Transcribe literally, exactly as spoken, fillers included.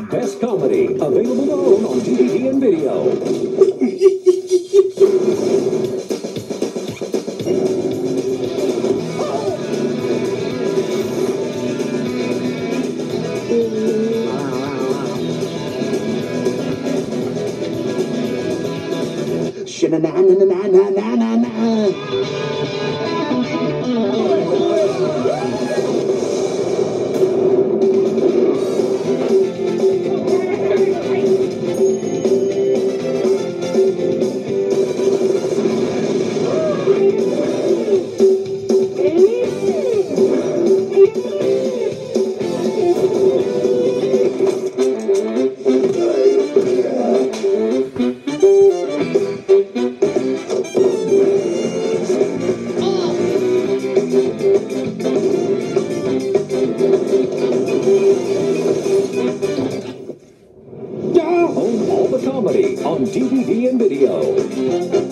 Best Comedy. Available to own on D V D and video. Own all the comedy on D V D and video.